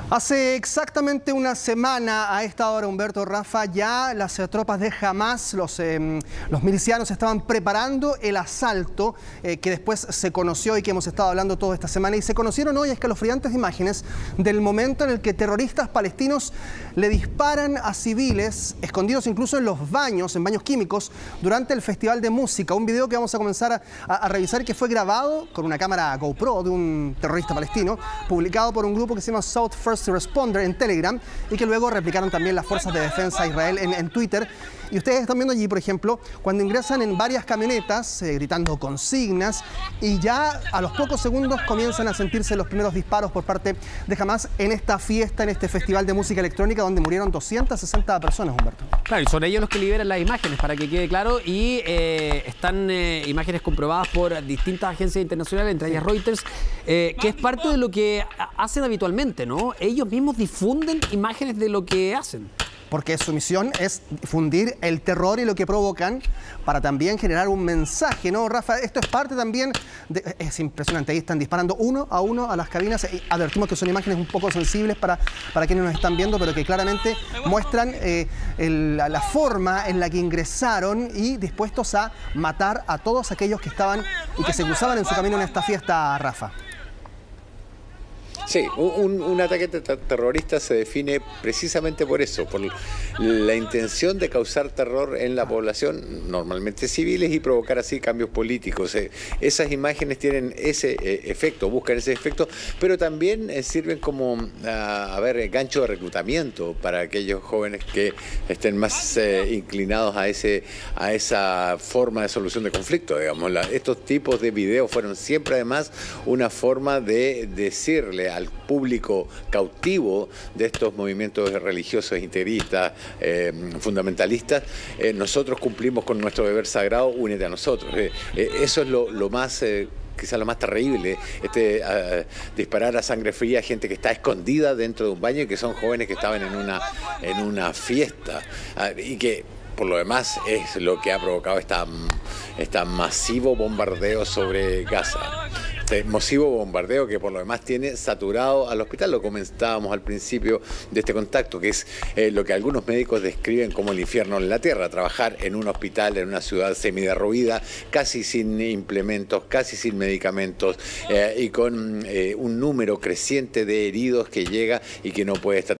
Hace exactamente una semana a esta hora, Humberto, Rafa, ya las tropas de Hamás, los milicianos estaban preparando el asalto que después se conoció y que hemos estado hablando toda esta semana. Y se conocieron hoy escalofriantes imágenes del momento en el que terroristas palestinos le disparan a civiles, escondidos incluso en los baños, en baños químicos, durante el Festival de Música. Un video que vamos a comenzar a revisar, que fue grabado con una cámara GoPro de un terrorista palestino, publicado por un grupo que se llama South First Responder en Telegram, y que luego replicaron también las fuerzas de defensa de Israel en Twitter. Y ustedes están viendo allí, por ejemplo, cuando ingresan en varias camionetas gritando consignas, y ya a los pocos segundos comienzan a sentirse los primeros disparos por parte de Hamás en esta fiesta, en este festival de música electrónica donde murieron 260 personas, Humberto. Claro, y son ellos los que liberan las imágenes, para que quede claro, y están imágenes comprobadas por distintas agencias internacionales, entre ellas Reuters, que es parte de lo que hacen habitualmente, ¿no? Ellos mismos difunden imágenes de lo que hacen. Porque su misión es difundir el terror y lo que provocan, para también generar un mensaje, ¿no, Rafa? Esto es parte también, es impresionante, ahí están disparando uno a las cabinas. Advertimos que son imágenes un poco sensibles para quienes nos están viendo, pero que claramente muestran la forma en la que ingresaron y dispuestos a matar a todos aquellos que estaban y que se cruzaban en su camino en esta fiesta, Rafa. Sí, un ataque terrorista se define precisamente por eso, por la intención de causar terror en la población, normalmente civiles, y provocar así cambios políticos. Esas imágenes tienen ese efecto, buscan ese efecto, pero también sirven como, gancho de reclutamiento para aquellos jóvenes que estén más inclinados a esa forma de solución de conflicto, digamos. Estos tipos de videos fueron siempre, además, una forma de decirle al público cautivo de estos movimientos religiosos, integristas, fundamentalistas: nosotros cumplimos con nuestro deber sagrado, únete a nosotros. Eso es lo más... quizás lo más terrible, disparar a sangre fría a gente que está escondida dentro de un baño y que son jóvenes que estaban en una fiesta, y que por lo demás es lo que ha provocado este masivo bombardeo sobre Gaza. Este masivo bombardeo que por lo demás tiene saturado al hospital. Lo comentábamos al principio de este contacto, que es lo que algunos médicos describen como el infierno en la tierra: trabajar en un hospital, en una ciudad semiderruida, casi sin implementos, casi sin medicamentos, y con un número creciente de heridos que llega y que no puede estar